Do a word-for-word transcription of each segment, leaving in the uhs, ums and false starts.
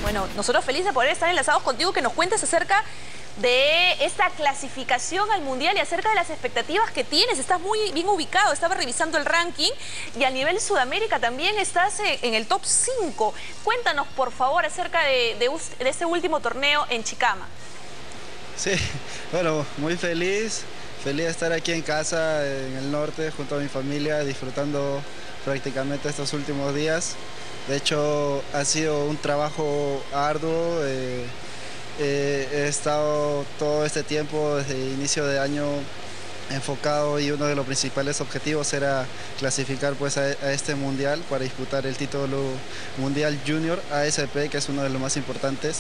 Bueno, nosotros felices de poder estar enlazados contigo, que nos cuentes acerca de esta clasificación al Mundial y acerca de las expectativas que tienes. Estás muy bien ubicado, estaba revisando el ranking y a nivel Sudamérica también estás en el top cinco. Cuéntanos, por favor, acerca de, de, de este último torneo en Chicama. Sí, bueno, muy feliz, feliz de estar aquí en casa, en el norte, junto a mi familia, disfrutando prácticamente estos últimos días. De hecho, ha sido un trabajo arduo. Eh, eh, he estado todo este tiempo, desde el inicio de año, enfocado, y uno de los principales objetivos era clasificar pues, a, a este mundial para disputar el título mundial junior A S P, que es uno de los más importantes.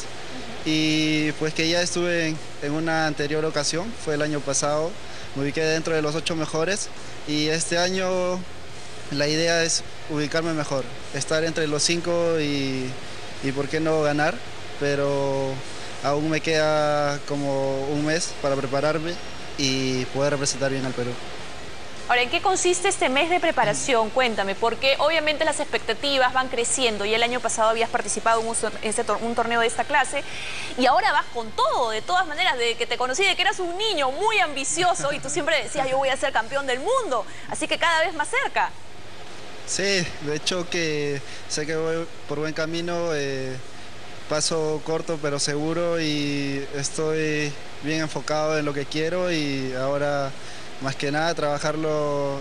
Y pues que ya estuve en, en una anterior ocasión, fue el año pasado, me ubiqué dentro de los ocho mejores, y este año la idea es ubicarme mejor, estar entre los cinco y, y por qué no ganar, pero aún me queda como un mes para prepararme y poder representar bien al Perú. Ahora, ¿en qué consiste este mes de preparación? Cuéntame, porque obviamente las expectativas van creciendo y el año pasado habías participado en un, este, un torneo de esta clase y ahora vas con todo, de todas maneras, de que te conocí, de que eras un niño muy ambicioso y tú siempre decías, yo voy a ser campeón del mundo, así que cada vez más cerca. Sí, de hecho que sé que voy por buen camino, eh, paso corto pero seguro, y estoy bien enfocado en lo que quiero, y ahora más que nada trabajarlo,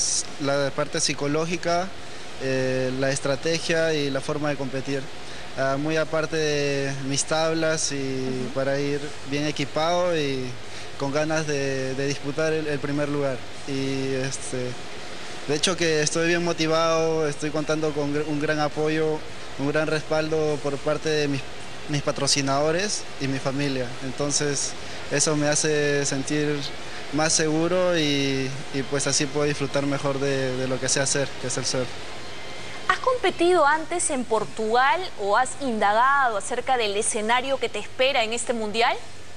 la parte psicológica, eh, la estrategia y la forma de competir. Uh, muy aparte de mis tablas, y uh-huh. para ir bien equipado y con ganas de, de disputar el, el primer lugar. Y este, de hecho que estoy bien motivado, estoy contando con un gran apoyo, un gran respaldo por parte de mis, mis patrocinadores y mi familia. Entonces eso me hace sentir más seguro y, y pues así puedo disfrutar mejor de, de lo que sé hacer, que es el surf. ¿Has competido antes en Portugal o has indagado acerca del escenario que te espera en este mundial?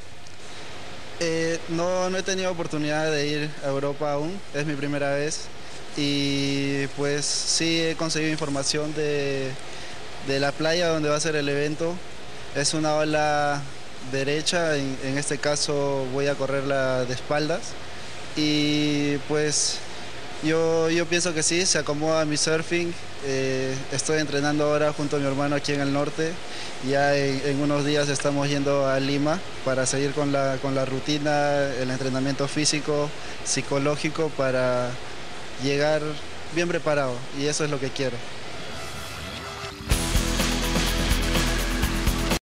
Eh, no, no he tenido oportunidad de ir a Europa aún, es mi primera vez, y pues sí he conseguido información de, de la playa donde va a ser el evento. Es una ola derecha, en, en este caso voy a correrla de espaldas, y pues yo, yo pienso que sí, se acomoda a mi surfing. Eh, estoy entrenando ahora junto a mi hermano aquí en el norte, ya en, en unos días estamos yendo a Lima para seguir con la, con la rutina, el entrenamiento físico, psicológico, para llegar bien preparado, y eso es lo que quiero.